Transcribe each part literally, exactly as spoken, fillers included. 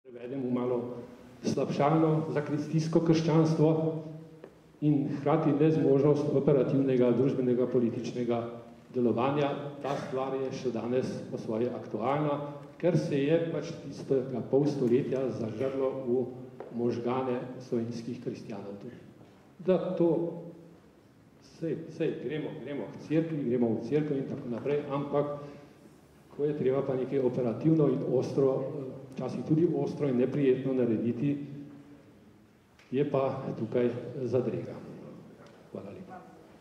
Prevedemo malo slabšalno zakristijsko krščanstvo in hkrati nezmožnost operativnega, družbenega, političnega delovanja. Ta stvar je še danes po svoje aktualna, ker se je pač tistega pol stoletja zažrlo v možgane slovenskih kristjanov. Da to, sej, sej, gremo, gremo k cerkvi, gremo v cerkev in tako naprej, ampak ko je treba pa nekaj operativno in ostro, včasih tudi ostro in neprijetno narediti, je pa tukaj zadrega. Hvala lepa.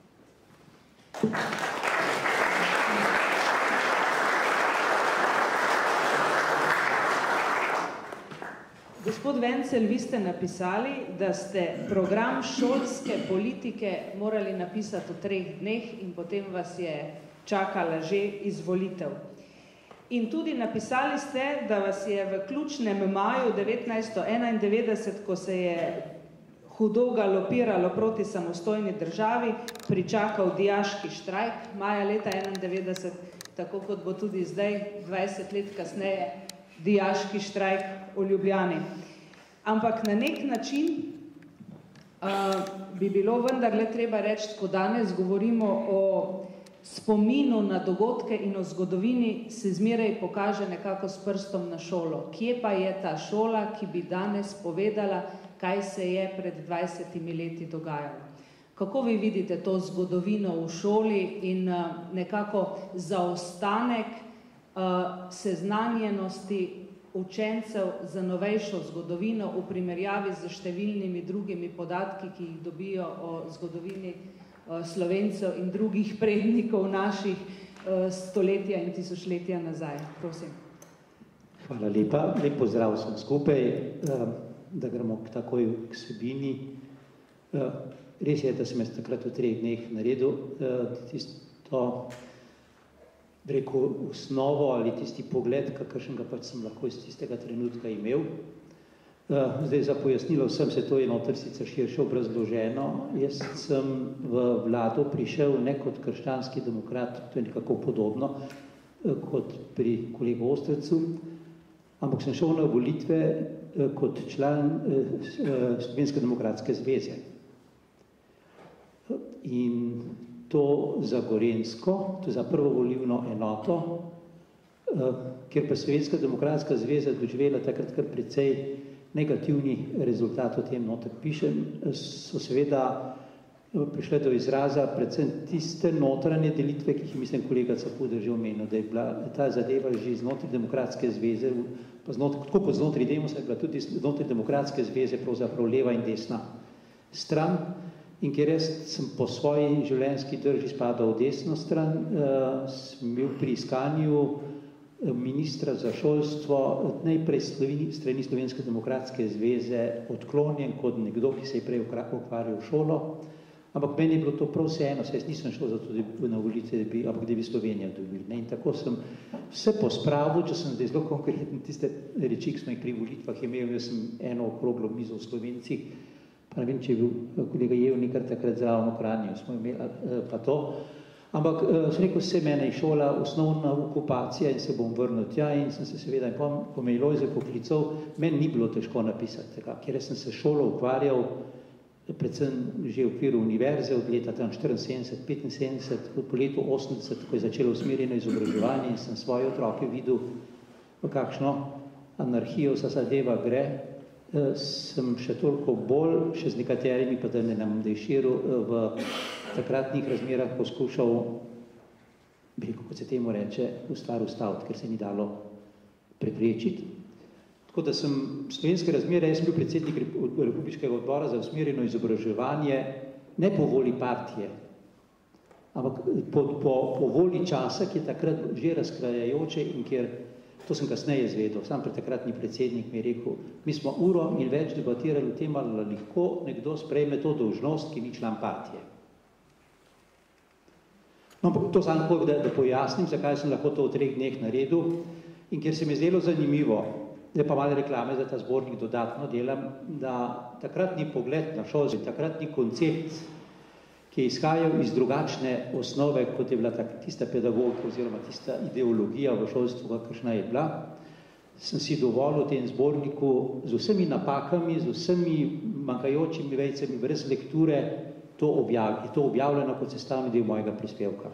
Gospod Wenzel, vi ste napisali, da ste program šolske politike morali napisati v treh dneh in potem vas je čakala že izvolitev. In tudi napisali ste, da vas je v ključnem maju devetnajststo enaindevetdeset, ko se je hudo galopiralo proti samostojni državi, pričakal dijaški štrajk maja leta enaindevetdeset, tako kot bo tudi zdaj, dvajset let kasneje, dijaški štrajk v Ljubljani. Ampak na nek način uh, bi bilo vendarle treba reči, ko danes govorimo o spominu na dogodke in o zgodovini, se zmeraj pokaže nekako s prstom na šolo. Kje pa je ta šola, ki bi danes povedala, kaj se je pred dvajsetimi leti dogajalo? Kako vi vidite to zgodovino v šoli in uh, nekako zaostanek uh, seznanjenosti učencev za novejšo zgodovino v primerjavi z številnimi drugimi podatki, ki jih dobijo o zgodovini Slovencev in drugih prednikov naših stoletja in tisočletja nazaj. Prosim. Hvala lepa. Lep pozdrav sem skupaj, da gremo takoj k vsebini. Res je, da sem jaz takrat v treh dneh naredil tisto, rekel, osnovo ali tisti pogled, kakršnega pač sem lahko iz tistega trenutka imel. Zdaj, za pojasnilo vsem se to je noter sicer širše obrazloženo. Jaz sem v vlado prišel ne kot krščanski demokrat, to je nekako podobno kot pri kolegu Ostrecu, ampak sem šel na volitve kot član Slovenske demokratske zveze. In to za Gorenjsko, to za prvo volilno enoto, kjer pa Slovenska demokratska zveza doživela takrat kar precej negativni rezultat, o tem noter pišem, so seveda prišle do izraza predvsem tiste notranje delitve, ki jih mislim kolega Capuder že omenil, da je bila ta zadeva že znotraj demokratske zveze, pa znotri, tako kot znotraj Demosa je bila tudi znotraj demokratske zveze pravzaprav leva in desna stran, in ker jaz sem po svoji življenjski drži spadal v desno stran, uh, sem bil pri iskanju ministra za šolstvo najprej strani Slovenske demokratske zveze odklonjen kot nekdo, ki se je prej ukvarjal šolo, ampak meni je bilo to prav vseeno, saj jaz nisem šel za to, da bi na ulici, da bi, ampak da bi Slovenija dobili. In tako sem vse pospravil, če sem zdaj zelo konkretno tiste reči, ki smo jih pri volitvah imeli, jaz sem eno okroglo mizo v Slovencih, pa ne vem, če je bil kolega Jevnikar takrat zraven v Kranju, smo imeli pa to. Ampak sem rekel, se mene je šola osnovna okupacija in se bom vrnil tja in sem se seveda, in ko me je Lojze poklical, meni ni bilo težko napisati tega, ker sem se šolo ukvarjal predvsem že v okviru univerze od leta tam štiriinsedemdeset, petinsedemdeset, po letu osemdeset, ko je začelo usmerjeno izobraževanje in sem svoje otroke videl, v kakšno anarhijo sa zadeva gre, sem še toliko bolj, še z nekaterimi, pa da ne nam da je širil, v takratnih razmerah poskušal, bi rekel, kot se temu reče, v stvar ustaviti, ker se ni dalo preprečiti. Tako da sem slovenske razmere, jaz sem bil predsednik Republiškega odbora za usmerjeno izobraževanje, ne po voli partije, ampak po, po, po voli časa, ki je takrat že razkrajajoče in kjer, to sem kasneje izvedel, sam pred takratni predsednik mi je rekel, mi smo uro in več debatirali o tem, ali lahko nekdo sprejme to dolžnost, ki ni član partije. No, to samo da, da pojasnim, zakaj sem lahko to v treh dneh naredil in ker se mi je zdelo zanimivo, da pa malo reklame za ta zbornik dodatno delam, da takratni pogled na šolstvo, takratni koncept, ki je izhajal iz drugačne osnove, kot je bila tista pedagogika oziroma tista ideologija v šolstvu, kakršna je bila, sem si dovolil v tem zborniku z vsemi napakami, z vsemi manjkajočimi vejcami, brez lekture, to objaviti. Je to objavljeno kot sestavni del mojega prispevka.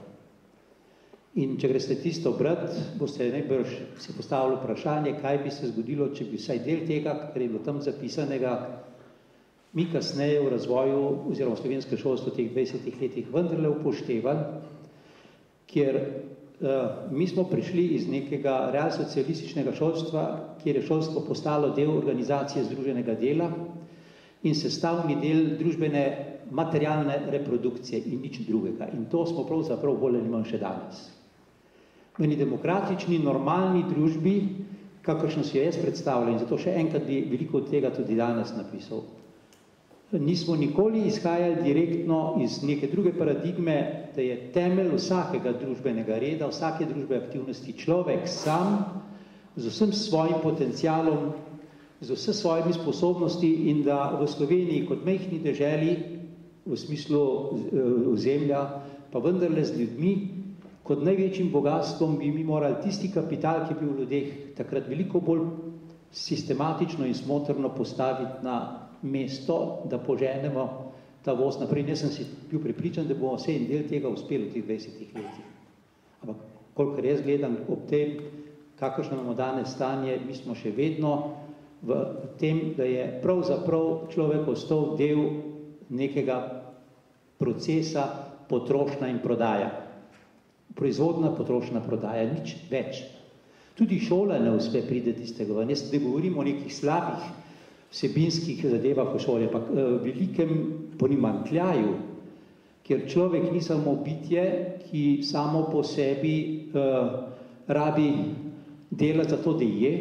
In če greste tisto brat, boste najbrž si postavili vprašanje, kaj bi se zgodilo, če bi vsaj del tega, kar je bilo tam zapisanega, mi kasneje v razvoju oziroma slovenske šolstvo v teh dvajsetih letih vendarle upoštevali, kjer uh, mi smo prišli iz nekega realsocialističnega šolstva, kjer je šolstvo postalo del organizacije združenega dela in sestavni del družbene materialne reprodukcije in nič drugega. In to smo pravzaprav bolj ali manj še danes. V eni demokratični, normalni družbi, kakršno si jo jaz predstavljam, in zato še enkrat bi veliko od tega tudi danes napisal. Nismo nikoli izhajali direktno iz neke druge paradigme, da je temelj vsakega družbenega reda, vsake družbe aktivnosti človek sam, z vsem svojim potencialom, z vse svojimi sposobnosti in da v Sloveniji kot majhni deželi, v smislu ozemlja, pa vendarle z ljudmi, kot največjim bogatstvom bi mi morali tisti kapital, ki bi v ljudeh takrat veliko bolj sistematično in smotrno postaviti na mesto, da poženemo ta voz naprej. Jaz sem si bil prepričan, da bomo vse en del tega uspeli v teh dvajsetih letih. Ampak, kolikor jaz gledam ob tem, kakršno imamo danes stanje, mi smo še vedno v tem, da je pravzaprav človek ostal del nekega procesa potrošnja in prodaja. Proizvodna, potrošna prodaja, nič več. Tudi šola ne uspe pride tistega ven. Jaz ne govorim o nekih slabih vsebinskih zadevah v šoli, ampak velikem ponimankljaju, ker človek ni samo bitje, ki samo po sebi uh, rabi delati za to, da je.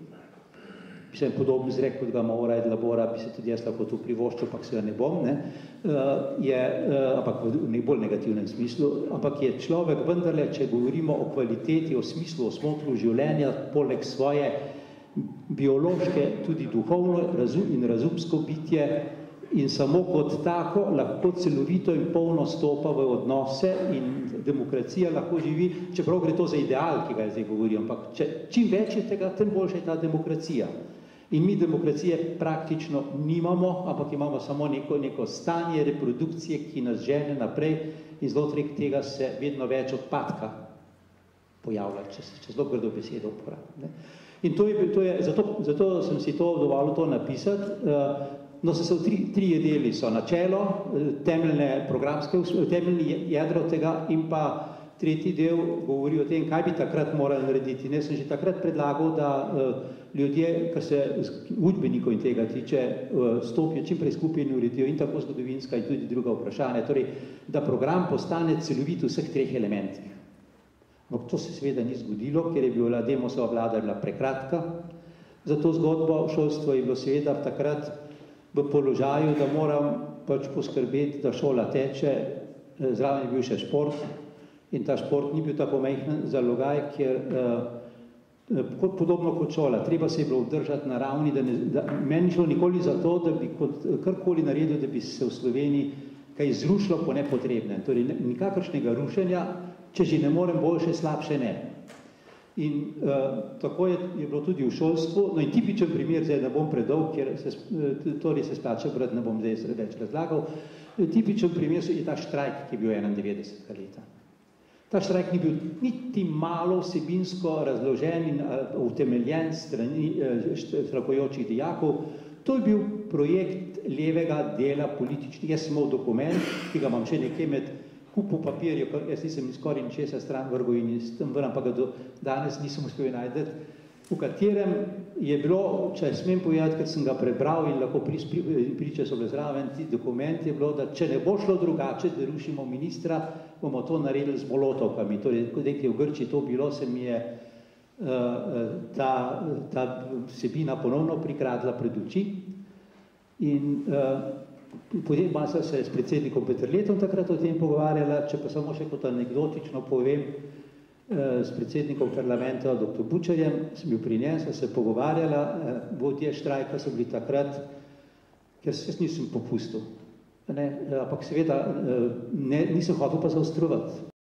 Bi se podobno izrekel, kot ga mora ed labora, bi se tudi jaz lahko tu privoščil, ampak se ga ne bom, ne? Uh, je, uh, ampak v bolj negativnem smislu, ampak je človek vendarle, če govorimo o kvaliteti, o smislu, o smotru življenja, poleg svoje biološke, tudi duhovno razum in razumsko bitje in samo kot tako lahko celovito in polno stopa v odnose in demokracija lahko živi, čeprav gre to za ideal, ki ga zdaj govorim, ampak če, čim več je tega, tem boljša je ta demokracija. In mi demokracije praktično nimamo, ampak imamo samo neko, neko stanje reprodukcije, ki nas žene naprej in znotraj tega se vedno več odpadka pojavlja, če se če zelo grdo besedo uporabim. In to je, to je, zato, zato sem si to dovolil to napisati. No, se so tri, tri deli so načelo, temeljne programske, temeljni jedro tega in pa tretji del govori o tem, kaj bi takrat morali narediti. Ne, sem že takrat predlagal, da uh, ljudje, kar se učbenikov in tega tiče, uh, stopijo čim prej skupaj in uredijo in tako zgodovinska in tudi druga vprašanja. Torej, da program postane celovit v vseh treh elementih. Ampak to se seveda ni zgodilo, ker je bila Demosova vlada bila prekratka. Za to zgodbo šolstvo je bilo seveda takrat v položaju, da moram pač poskrbeti, da šola teče, zraven je bil še šport in ta šport ni bil tako majhen zalogaj, ker eh, podobno kot šola, treba se je bilo obdržati na ravni, da, ne, da meni šlo nikoli za to, da bi kot, karkoli naredil, da bi se v Sloveniji kaj zrušilo po nepotrebnem. Torej, nikakršnega rušenja, če že ne morem boljše, slabše ne. In uh, tako je, je bilo tudi v šolstvu. No in tipičen primer, zdaj ne bom predolg, ker se, torej se splača brati, ne bom zdaj več razlagal. Tipičen primer je ta štrajk, ki je bil enaindevetdesetega leta. Ta štrajk ni bil niti malo vsebinsko razložen in uh, utemeljen strani uh, štrajkujočih dijakov. To je bil projekt levega dela političnih. Jaz sem imel dokument, ki ga imam še nekaj med kupu papirjev, jaz nisem skoraj ničesa stran vrgel in tam vrem, pa ga do danes nisem uspel najti, v katerem je bilo, če smem povedati, ker sem ga prebral in lahko pri, pri, priče so bile zraven, ti dokument je bilo, da če ne bo šlo drugače, da rušimo ministra, bomo to naredili z molotovkami. Torej, kot je v Grčiji to bilo, se mi je uh, ta, ta vsebina ponovno prikradla pred oči. In uh, potem sem se s predsednikom Peterletom takrat o tem pogovarjala, če pa samo še kot anekdotično povem, s predsednikom parlamenta, doktor Bučarjem, sem bil pri njem, sem se pogovarjala, vodje štrajka so bili takrat, ker se nisem popustil. Ne, ampak seveda ne, nisem hotel pa zaostrovati.